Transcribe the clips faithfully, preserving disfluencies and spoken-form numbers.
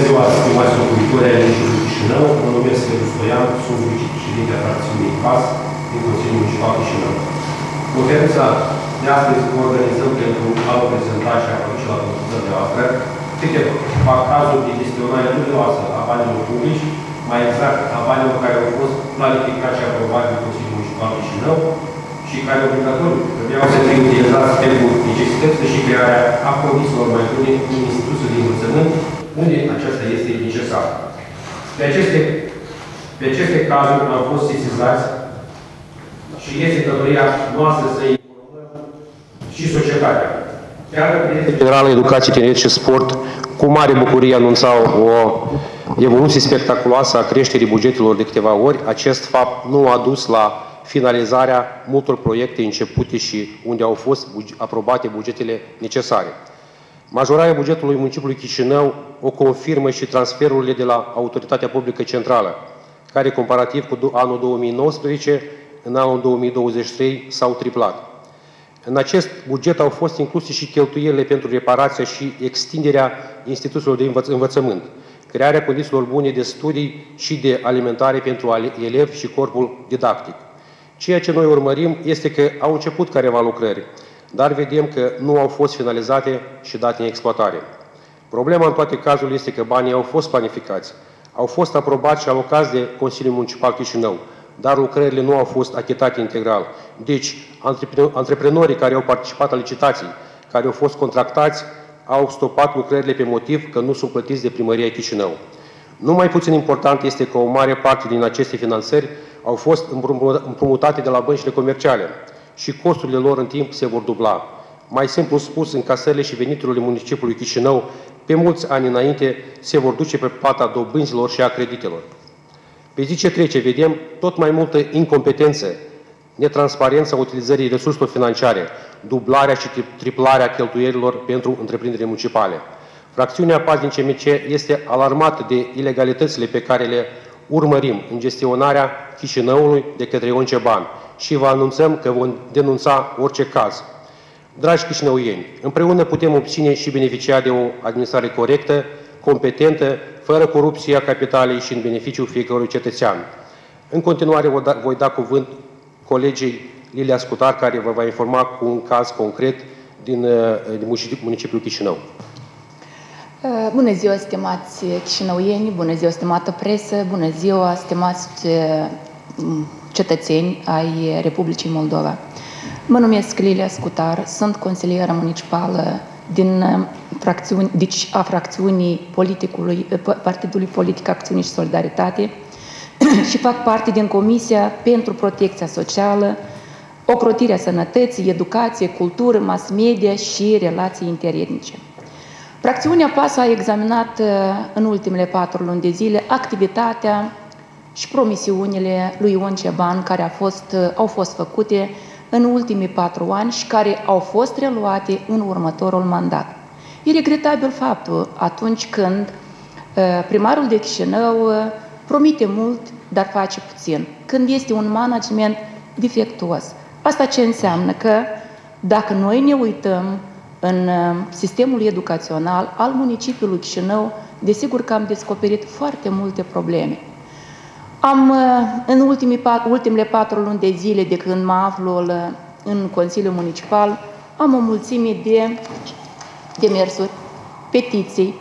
ziua, stimați locuitori ai municipiului Chișinău, mă numesc Seru Stoian, sunt vicepreședinte a fracțiunii P A S din Consiliul Municipal Chișinău. Conferința de astăzi o organizăm pentru a vă prezenta și a face la consultările noastre câteva cazuri de gestionare dureroasă a banilor publici, mai exact a banilor care au fost planificați și aprobați de Consiliul Municipal Chișinău și care obligatoriu trebuiau să fie utilizați pentru necesitățile și crearea a condițiilor mai bune în instituții de învățământ, unde aceasta este necesară. Pe aceste, pe aceste cazuri am fost sesizați și este datoria noastră să informăm și societatea. Generală Educație, Tineret și Sport cu mare bucurie anunțau o evoluție spectaculoasă a creșterii bugetelor de câteva ori. Acest fapt nu a dus la finalizarea multor proiecte începute și unde au fost aprobate bugetele necesare. Majorarea bugetului municipiului Chișinău o confirmă și transferurile de la Autoritatea Publică Centrală, care comparativ cu anul două mii nouăsprezece, în anul două mii douăzeci și trei s-au triplat. În acest buget au fost incluse și cheltuielile pentru reparația și extinderea instituțiilor de învăț învățământ, crearea condițiilor bune de studii și de alimentare pentru elevi și corpul didactic. Ceea ce noi urmărim este că au început careva lucrări, dar vedem că nu au fost finalizate și date în exploatare. Problema în toate cazurile este că banii au fost planificați, au fost aprobați și alocați de Consiliul Municipal Chișinău, dar lucrările nu au fost achitate integral. Deci, antreprenorii care au participat la licitații, care au fost contractați, au stopat lucrările pe motiv că nu sunt plătiți de Primăria Chișinău. Nu mai puțin important este că o mare parte din aceste finanțări au fost împrumutate de la băncile comerciale și costurile lor în timp se vor dubla. Mai simplu spus, încasările și veniturile municipiului Chișinău, pe mulți ani înainte, se vor duce pe plata dobânzilor și a creditelor. Pe zi ce trece, vedem tot mai multă incompetență, netransparența utilizării resurselor financiare, dublarea și triplarea cheltuielilor pentru întreprinderile municipale. Fracțiunea P A S din C M C este alarmată de ilegalitățile pe care le urmărim în gestionarea Chișinăului de către Ion Ceban și vă anunțăm că vom denunța orice caz. Dragi chișinăuieni, împreună putem obține și beneficia de o administrare corectă, competentă, fără corupția capitalei și în beneficiul fiecărui cetățean. În continuare voi da cuvânt colegei Lilia Scutar, care vă va informa cu un caz concret din, din municipiul Chișinău. Bună ziua, stimați chișinăuieni, bună ziua, stimată presă, bună ziua, stimați cetățeni ai Republicii Moldova. Mă numesc Lilia Scutar, sunt consilieră municipală din fracțiuni, deci a fracțiunii politicului, Partidului Politic Acțiune și Solidaritate și fac parte din Comisia pentru Protecția Socială, Ocrotirea Sănătății, Educație, Cultură, Mass Media și Relații Interetnice. Fracțiunea P A S a examinat în ultimele patru luni de zile activitatea și promisiunile lui Ion Ceban care a fost, au fost făcute în ultimii patru ani și care au fost reluate în următorul mandat. E regretabil faptul atunci când primarul de Chișinău promite mult, dar face puțin. Când este un management defectuos. Asta ce înseamnă? Că dacă noi ne uităm în sistemul educațional al municipiului Chișinău, desigur că am descoperit foarte multe probleme. Am, în ultimii patru, ultimele patru luni de zile de când mă aflu în Consiliul Municipal, am o mulțime de demersuri, petiții,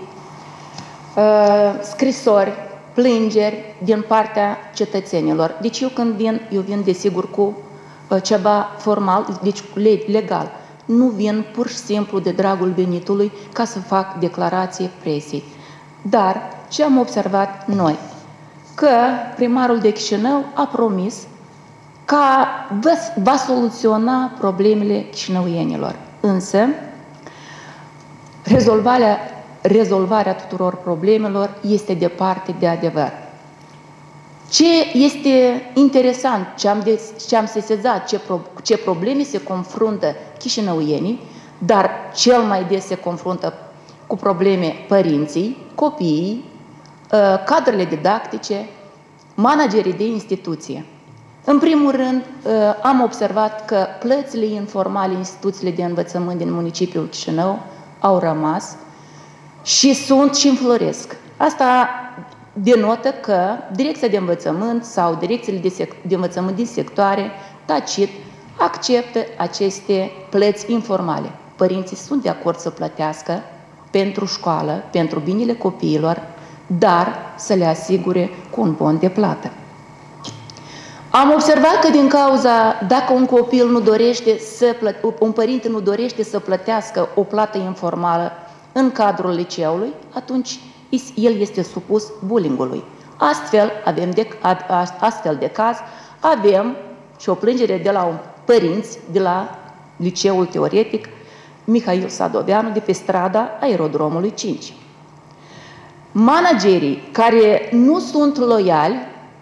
scrisori, plângeri din partea cetățenilor. Deci eu când vin, eu vin desigur cu ceva formal, deci legal. Nu vin pur și simplu de dragul venitului ca să fac declarație presiei. Dar ce am observat noi? Că primarul de Chișinău a promis că va soluționa problemele chișinăuienilor. Însă, rezolvarea, rezolvarea tuturor problemelor este departe de adevăr. Ce este interesant, ce am, de, ce am sesizat, ce, pro, ce probleme se confruntă chișinăuienii, dar cel mai des se confruntă cu probleme părinții, copiii, cadrele didactice, managerii de instituție. În primul rând, am observat că plățile informale instituțiile de învățământ din municipiul Chișinău au rămas și sunt și înfloresc. Asta denotă că Direcția de Învățământ sau direcțiile de, de învățământ din sectoare tacit acceptă aceste plăți informale. Părinții sunt de acord să plătească pentru școală, pentru binele copiilor, dar să le asigure cu un bon de plată. Am observat că din cauza, dacă un copil nu dorește să plăte, un părinte nu dorește să plătească o plată informală în cadrul liceului, atunci el este supus bullyingului. Astfel, avem de, astfel de caz, avem și o plângere de la un părinți de la Liceul Teoretic Mihail Sadoveanu de pe strada Aerodromului cinci. Managerii care nu sunt loiali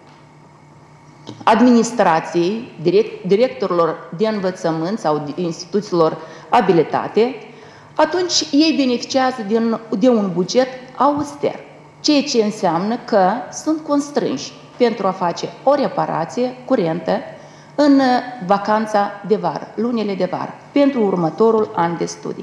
administrației, direct, directorilor de învățământ sau de instituțiilor abilitate, atunci ei beneficiază din, de un buget auster, ceea ce înseamnă că sunt constrânși pentru a face o reparație curentă în vacanța de vară, lunile de vară, pentru următorul an de studii.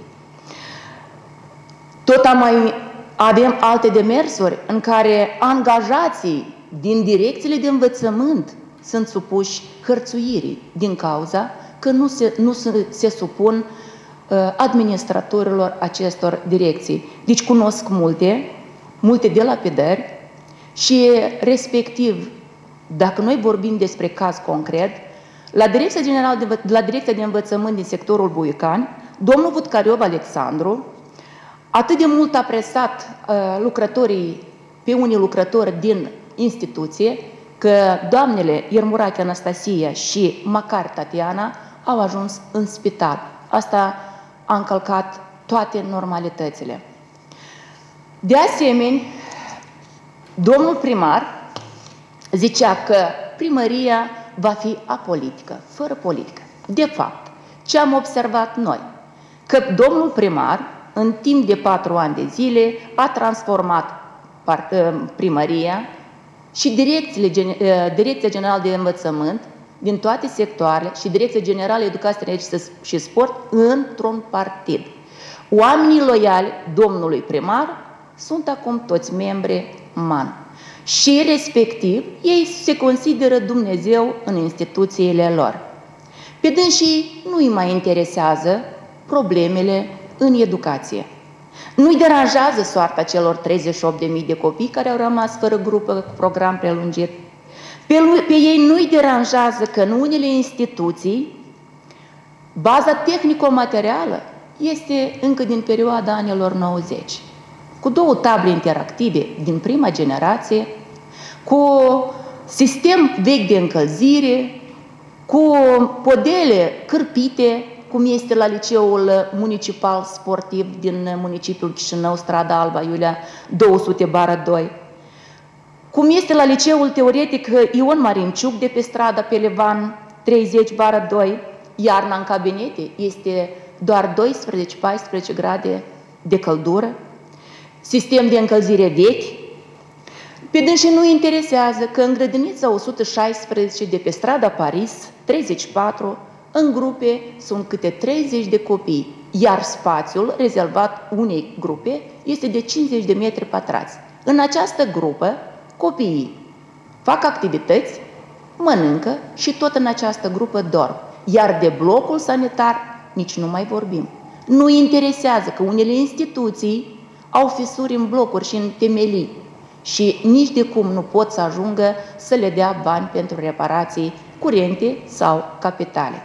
Tot mai avem alte demersuri în care angajații din direcțiile de învățământ sunt supuși hărțuirii din cauza că nu se, nu se, se supun uh, administratorilor acestor direcții. Deci cunosc multe, multe de lapidări și respectiv, dacă noi vorbim despre caz concret, la Direcția Generală de, la Direcția de Învățământ din sectorul Buicani, domnul Vutcariov Alexandru atât de mult a presat uh, lucrătorii, pe unii lucrători din instituție, că doamnele Iermurache Anastasia și Macar Tatiana au ajuns în spital. Asta a încălcat toate normalitățile. De asemenea, domnul primar zicea că primăria va fi apolitică, fără politică. De fapt, ce am observat noi? Că domnul primar, în timp de patru ani de zile, a transformat primăria și direcțiile, Direcția Generală de Învățământ din toate sectoarele și Direcția Generală Educație și Sport într-un partid. Oamenii loiali domnului primar sunt acum toți membri M A N. Și respectiv, ei se consideră Dumnezeu în instituțiile lor. Pe dânsii nu îi mai interesează problemele în educație. Nu-i deranjează soarta celor treizeci și opt de mii de copii care au rămas fără grupă cu program prelungit. Pe, pe ei nu-i deranjează că în unele instituții baza tehnico-materială este încă din perioada anilor nouăzeci. Cu două table interactive din prima generație, cu sistem vechi de încălzire, cu podele cârpite, cum este la Liceul Municipal Sportiv din municipiul Chișinău, strada Alba Iulia două sute doi, cum este la Liceul Teoretic Ion Marinciuc de pe strada Pelevan treizeci doi, iarna în cabinete este doar doisprezece paisprezece grade de căldură, sistem de încălzire vechi. Pe dânsii nu interesează că în grădinița o sută șaisprezece de pe strada Paris treizeci și patru, în grupe sunt câte treizeci de copii, iar spațiul rezervat unei grupe este de cincizeci de metri pătrați. În această grupă, copiii fac activități, mănâncă și tot în această grupă dorm. Iar de blocul sanitar nici nu mai vorbim. Nu interesează că unele instituții au fisuri în blocuri și în temelii și nici de cum nu pot să ajungă să le dea bani pentru reparații curente sau capitale.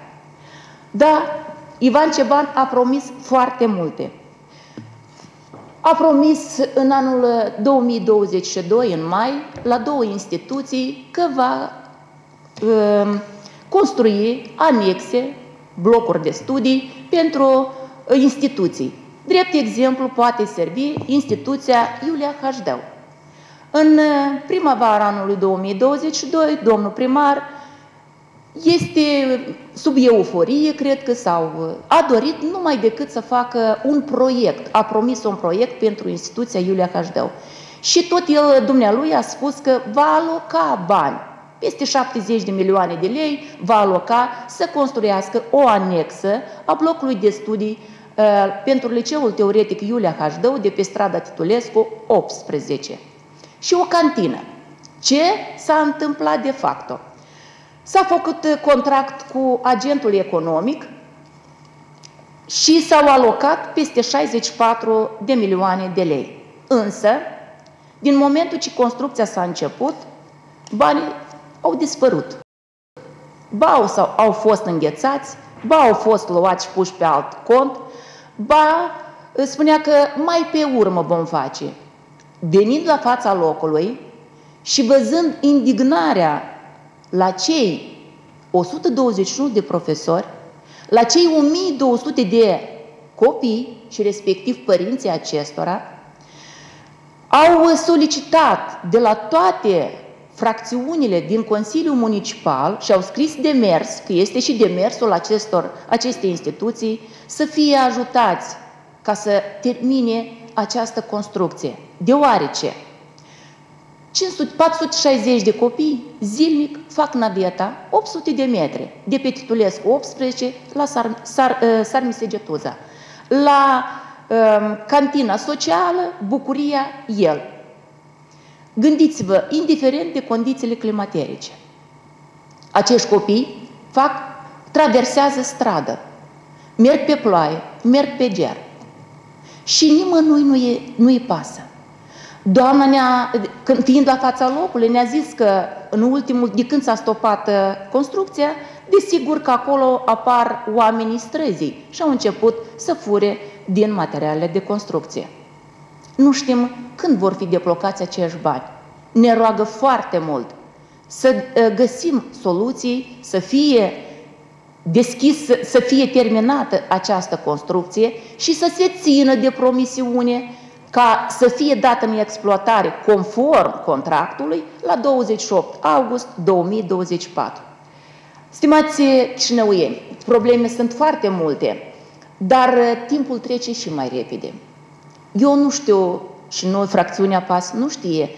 Da, Ivan Ceban a promis foarte multe. A promis în anul două mii douăzeci și doi, în mai, la două instituții, că va uh, construi anexe, blocuri de studii pentru uh, instituții. Drept exemplu poate servi instituția Iulia Hașdeu. În uh, primăvara anului două mii douăzeci și doi, domnul primar este sub euforie, cred că, sau a dorit numai decât să facă un proiect, a promis un proiect pentru instituția Iulia Hașdeu. Și tot el, dumnealui, a spus că va aloca bani, peste șaptezeci de milioane de lei, va aloca să construiască o anexă a blocului de studii uh, pentru Liceul Teoretic Iulia Hașdeu de pe strada Titulescu optsprezece. și o cantină. Ce s-a întâmplat de fapt? S-a făcut contract cu agentul economic și s-au alocat peste șaizeci și patru de milioane de lei. Însă, din momentul ce construcția s-a început, banii au dispărut. Ba au, sau, au fost înghețați, ba au fost luați și puși pe alt cont, ba spunea că mai pe urmă vom face. Venind la fața locului și văzând indignarea la cei o sută douăzeci și unu de profesori, la cei o mie două sute de copii și respectiv părinții acestora, au solicitat de la toate fracțiunile din Consiliul Municipal și au scris demers, că este și demersul acestor, acestei instituții, să fie ajutați ca să termine această construcție. Deoarece cinci sute, patru sute șaizeci de copii zilnic fac naveta opt sute de metri, de pe Titulescu optsprezece la Sar, Sar, Sarmisegetuza, la um, cantina socială Bucuria El. Gândiți-vă, indiferent de condițiile climaterice, acești copii fac, traversează stradă, merg pe ploaie, merg pe ger și nimănui nu-i nu-i pasă. Doamna, ne-a, fiind la fața locului, ne-a zis că în ultimul, de când s-a stopat construcția, desigur că acolo apar oamenii străzii și au început să fure din materialele de construcție. Nu știm când vor fi deblocați acești bani. Ne roagă foarte mult să găsim soluții, să fie deschis, să fie terminată această construcție și să se țină de promisiune ca să fie dată în exploatare conform contractului la douăzeci și opt august două mii douăzeci și patru. Stimați chișinăuieni, probleme sunt foarte multe, dar timpul trece și mai repede. Eu nu știu, și noi, fracțiunea P A S, nu știe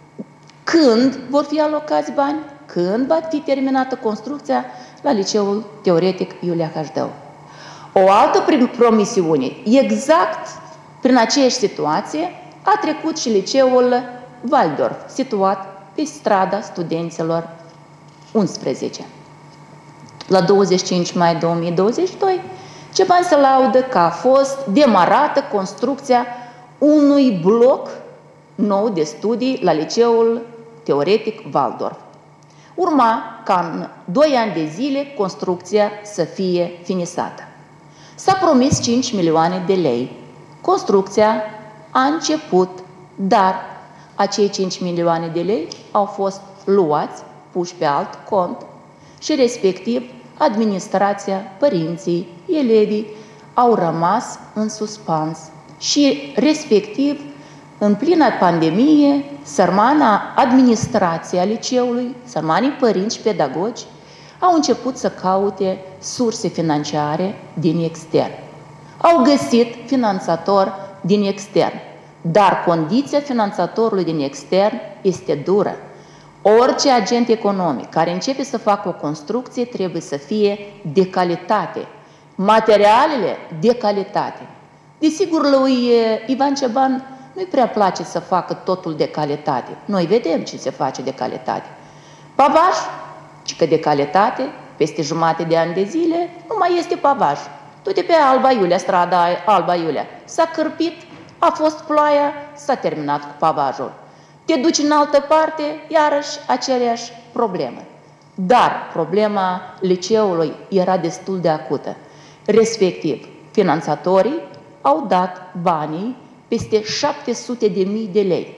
când vor fi alocați bani, când va fi terminată construcția la Liceul Teoretic Iulia Hașdău. O altă promisiune, exact prin aceeași situație, a trecut și Liceul Waldorf, situat pe strada Studenților unsprezece. La douăzeci și cinci mai două mii douăzeci și doi, Ceban se laudă că a fost demarată construcția unui bloc nou de studii la Liceul Teoretic Waldorf. Urma ca în doi ani de zile construcția să fie finisată. S-a promis cinci milioane de lei. Construcția a început, dar acei cinci milioane de lei au fost luați, puși pe alt cont și respectiv administrația, părinții, elevii au rămas în suspans și respectiv în plină pandemie, sărmana administrația liceului, sărmanii părinți și pedagogi au început să caute surse financiare din extern. Au găsit finanțator din extern, dar condiția finanțatorului din extern este dură. Orice agent economic care începe să facă o construcție trebuie să fie de calitate, materialele de calitate. Desigur, lui Ivan Ceban nu-i prea place să facă totul de calitate. Noi vedem ce se face de calitate. Pavaj, cică de calitate, peste jumate de ani de zile, nu mai este pavaj. Du-te pe Alba Iulia, strada Alba Iulia. S-a cârpit, a fost ploaia, s-a terminat cu pavajul. Te duci în altă parte, iarăși aceeași problemă. Dar problema liceului era destul de acută. Respectiv, finanțatorii au dat banii peste șapte sute de mii de lei.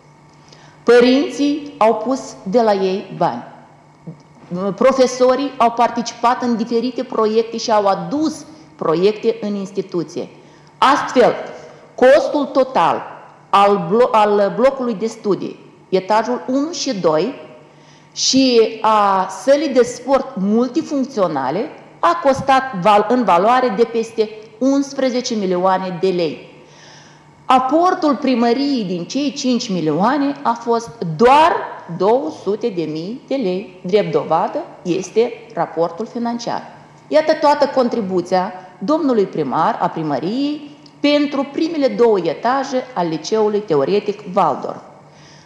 Părinții au pus de la ei bani. Profesorii au participat în diferite proiecte și au adus proiecte în instituție. Astfel, costul total al, blo al blocului de studii, etajul unu și doi și a sălii de sport multifuncționale a costat val în valoare de peste unsprezece milioane de lei. Aportul primăriei din cei cinci milioane a fost doar două sute de mii de lei. Drept dovadă este raportul financiar. Iată toată contribuția domnului primar a primăriei pentru primele două etaje al Liceului Teoretic Waldorf.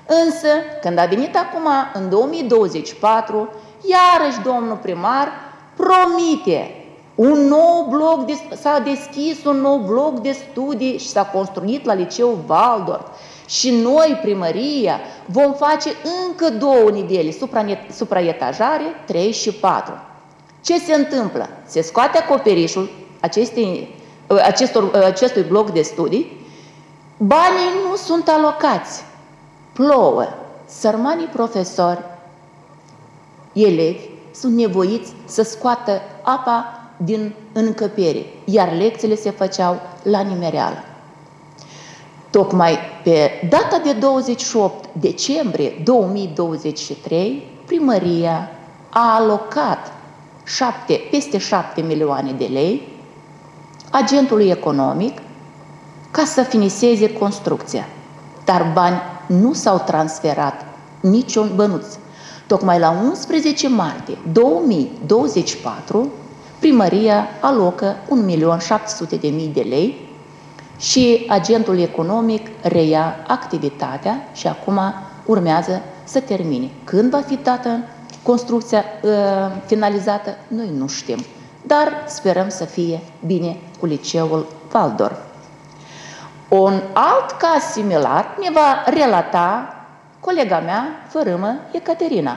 Însă, când a venit acum, în două mii douăzeci și patru, iarăși domnul primar promite un nou bloc, de, s-a deschis un nou bloc de studii și s-a construit la liceul Waldorf. Și noi, primăria, vom face încă două nivele, supraetajare, trei și patru. Ce se întâmplă? Se scoate acoperișul acestei, acestor, acestui bloc de studii, banii nu sunt alocați. Plouă. Sărmanii profesori, elevi, sunt nevoiți să scoată apa din încăpere, iar lecțiile se făceau la nimereală. Tocmai pe data de douăzeci și opt decembrie două mii douăzeci și trei, primăria a alocat șapte, peste șapte milioane de lei agentului economic ca să finiseze construcția. Dar bani nu s-au transferat, niciun bănuț. Tocmai la unsprezece martie două mii douăzeci și patru, primăria alocă un milion șapte sute de mii de lei și agentul economic reia activitatea și acum urmează să termine. Când va fi dată construcția uh, finalizată, noi nu știm, dar sperăm să fie bine cu liceul Waldorf. Un alt caz similar ne va relata colega mea, fărâmă, Ecaterina.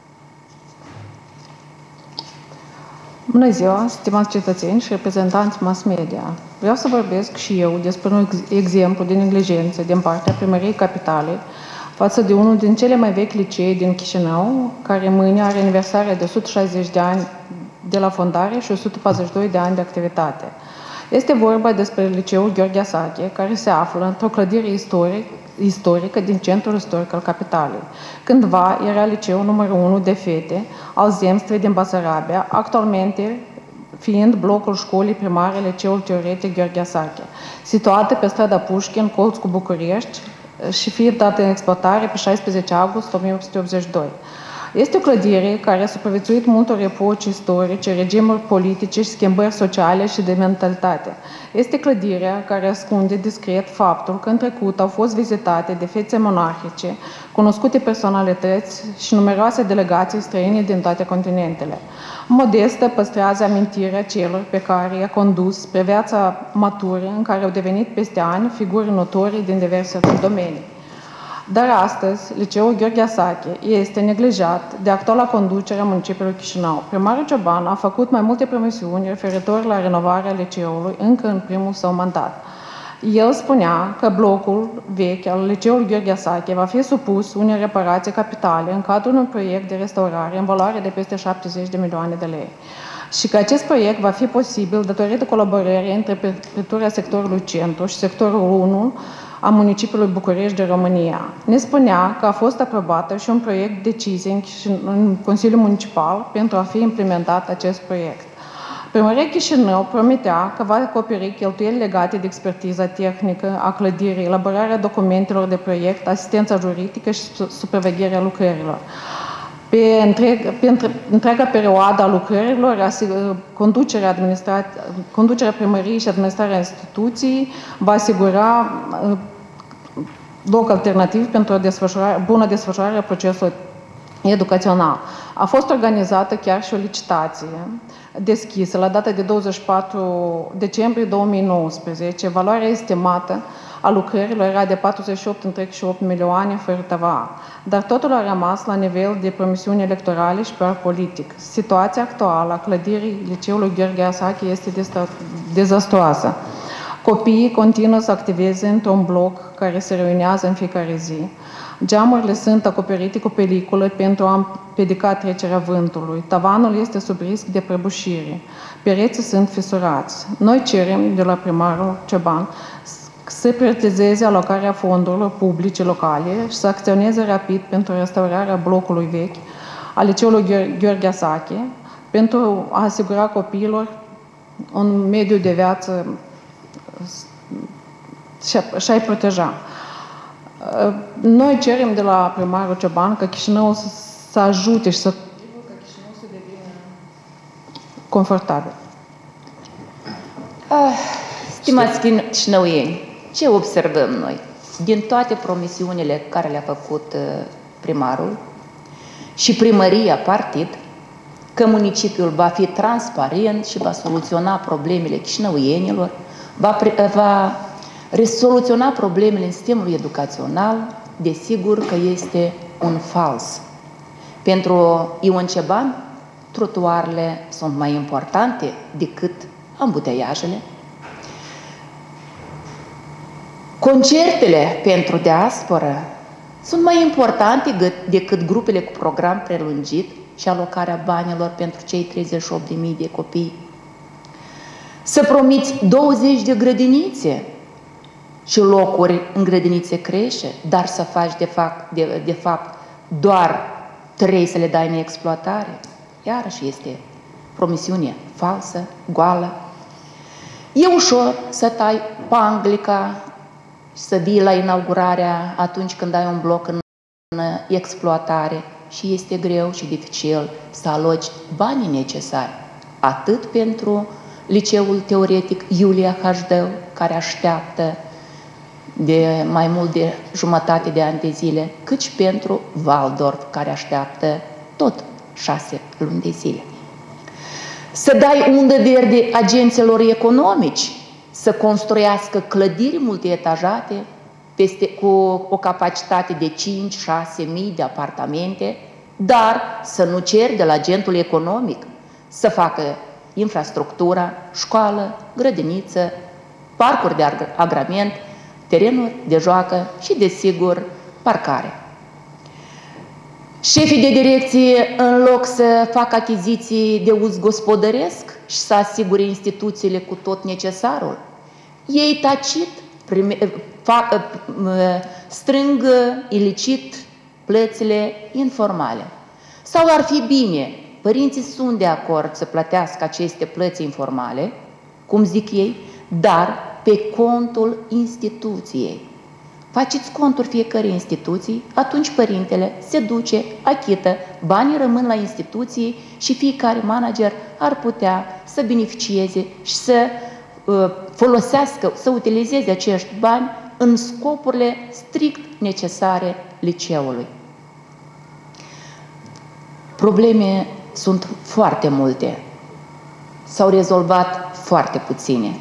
Bună ziua, stimați cetățeni și reprezentanți mass media. Vreau să vorbesc și eu despre un exemplu de neglijență din partea Primăriei Capitalei față de unul din cele mai vechi licee din Chișinău, care mâine are aniversarea de o sută șaizeci de ani de la fondare și o sută patruzeci și doi de ani de activitate. Este vorba despre liceul Gheorghe Asache, care se află într-o clădire istoric, istorică din centrul istoric al capitalei. Cândva era liceul numărul unu de fete al Zemstrei din Basarabia, actualmente fiind blocul școlii primare Liceul Teoretic Gheorghe Asache, situată pe strada Pușkin, colț cu București și fiind dată în exploatare pe șaisprezece august o mie opt sute optzeci și doi. Este o clădire care a supraviețuit multor epoci istorice, regimuri politice și schimbări sociale și de mentalitate. Este clădirea care ascunde discret faptul că în trecut au fost vizitate de fețe monarhice, cunoscute personalități și numeroase delegații străine din toate continentele. Modestă păstrează amintirea celor pe care i-a condus spre viața matură în care au devenit peste ani figuri notorii din diverse domenii. Dar astăzi, liceul Gheorghe Asache este neglijat de actuala conducere a municipiului Chișinău. Primarul Cioban a făcut mai multe promisiuni referitor la renovarea liceului încă în primul său mandat. El spunea că blocul vechi al liceului Gheorghe Asache va fi supus unei reparații capitale în cadrul unui proiect de restaurare în valoare de peste șaptezeci de milioane de lei. Și că acest proiect va fi posibil datorită colaborării între prefectura sectorului centru și sectorul unu a municipiului București de România. Ne spunea că a fost aprobată și un proiect decizie în Consiliul Municipal pentru a fi implementat acest proiect. Primăria Chișinău promitea că va acoperi cheltuieli legate de expertiza tehnică a clădirii, elaborarea documentelor de proiect, asistența juridică și supravegherea lucrărilor. Pe, întreg, pe între, întreaga perioadă a lucrărilor, conducerea, conducerea primăriei și administrarea instituției va asigura loc alternativ pentru o desfășurare, bună desfășurare a procesului educațional. A fost organizată chiar și o licitație deschisă la data de douăzeci și patru decembrie două mii nouăsprezece. Valoarea estimată a lucrărilor era de patruzeci și opt virgulă opt milioane fără T V A, dar totul a rămas la nivel de promisiuni electorale și PR politic. Situația actuală a clădirii liceului Gheorghe Asache este dezastruoasă. Copiii continuă să activeze într-un bloc care se reunează în fiecare zi. Geamurile sunt acoperite cu peliculă pentru a împiedica trecerea vântului. Tavanul este sub risc de prăbușire. Pereții sunt fisurați. Noi cerem de la primarul Cioban să prioritizeze alocarea fondurilor publice locale și să acționeze rapid pentru restaurarea blocului vechi al liceului Gheorghe Asache, pentru a asigura copiilor un mediu de viață și a-i proteja. Noi cerem de la primarul Cioban că Chișinău să, să ajute și să ca Chișinău să devină confortabil. Ah, stimați chișinăuieni, ce observăm noi? din toate promisiunile care le-a făcut primarul și primăria partid, că municipiul va fi transparent și va soluționa problemele chișinăuienilor, va, va resoluționa problemele în sistemul educațional, desigur că este un fals. Pentru Ion Ceban, trotuarele sunt mai importante decât ambuteiajele. Concertele pentru diasporă sunt mai importante decât grupele cu program prelungit și alocarea banilor pentru cei treizeci și opt de mii de copii. Să promiți douăzeci de grădinițe și locuri în grădinițe crește, dar să faci de fapt, de, de fapt doar trei să le dai în exploatare. Iarăși este promisiune falsă, goală. E ușor să tai panglica și să vii la inaugurarea atunci când ai un bloc în exploatare și este greu și dificil să aloci banii necesari, atât pentru liceul teoretic Iulia Hașdău, care așteaptă de mai mult de jumătate de ani de zile, cât și pentru Waldorf, care așteaptă tot șase luni de zile. Să dai undă verde agenților economici să construiască clădiri multietajate peste, cu o capacitate de cinci șase mii de apartamente, dar să nu ceri de la agentul economic să facă infrastructura, școală, grădiniță, parcuri de agrament, terenuri de joacă și, desigur, parcare. Șefii de direcție, în loc să facă achiziții de uz gospodăresc și să asigure instituțiile cu tot necesarul, ei tacit prime, fac, strâng ilicit plățile informale. Sau ar fi bine, părinții sunt de acord să plătească aceste plăți informale, cum zic ei, dar pe contul instituției. Faceți conturi fiecare instituții, atunci părintele se duce, achită, banii rămân la instituții și fiecare manager ar putea să beneficieze și să uh, folosească, să utilizeze acești bani în scopurile strict necesare liceului. Probleme sunt foarte multe. S-au rezolvat foarte puține.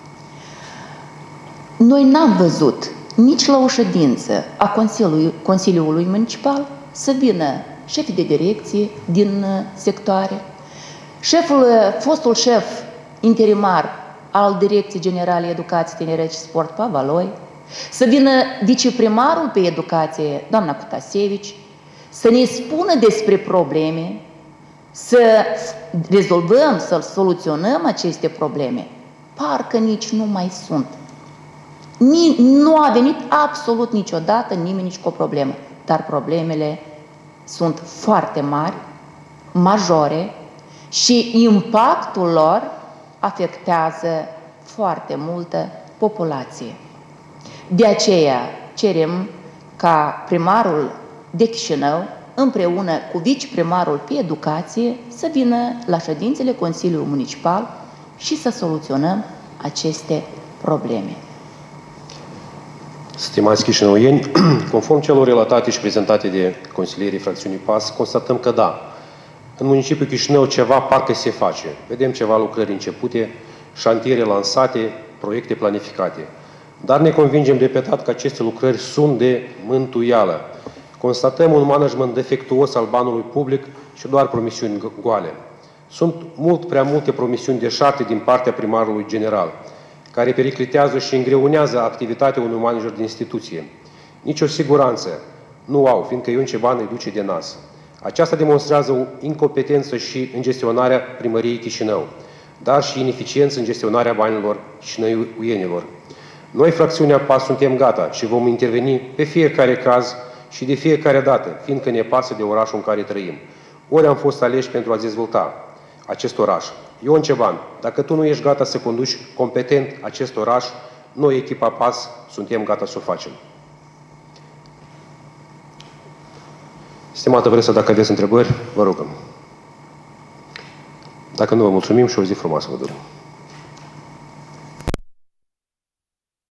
Noi n-am văzut nici la o ședință a Consiliului, Consiliului Municipal să vină șefii de direcție din sectoare, șeful, fostul șef interimar al Direcției Generale Educație, Tineret și Sport, Pavaloi, să vină viceprimarul pe educație, doamna Cutasevici, să ne spună despre probleme, să rezolvăm, să soluționăm aceste probleme. Parcă nici nu mai sunt. Nu a venit absolut niciodată nimeni nici cu o problemă, dar problemele sunt foarte mari, majore și impactul lor afectează foarte multă populație. De aceea cerem ca primarul de Chișinău, împreună cu viceprimarul pe educație, să vină la ședințele Consiliului Municipal și să soluționăm aceste probleme. Stimați chișinăuieni, conform celor relatate și prezentate de consilierii fracțiunii P A S, constatăm că da, în municipiul Chișinău ceva parcă se face. Vedem ceva lucrări începute, șantiere lansate, proiecte planificate. Dar ne convingem repetat că aceste lucrări sunt de mântuială. Constatăm un management defectuos al banului public și doar promisiuni goale. Sunt mult prea multe promisiuni deșarte din partea primarului general, care periclitează și îngreunează activitatea unui manager de instituție. Nici o siguranță nu au, fiindcă Ion Ceban îi duce de nas. Aceasta demonstrează o incompetență și în gestionarea primăriei Chișinău, dar și ineficiență în gestionarea banilor chișinăuienilor. Noi, fracțiunea P A S, suntem gata și vom interveni pe fiecare caz și de fiecare dată, fiindcă ne pasă de orașul în care trăim. Ori am fost aleși pentru a dezvolta acest oraș. Ion Ceban, dacă tu nu ești gata să conduci competent acest oraș, noi, echipa P A S, suntem gata să o facem. Stimată Vresă, dacă aveți întrebări, vă rugăm. Dacă nu, vă mulțumim și o zi frumoasă vă dorim.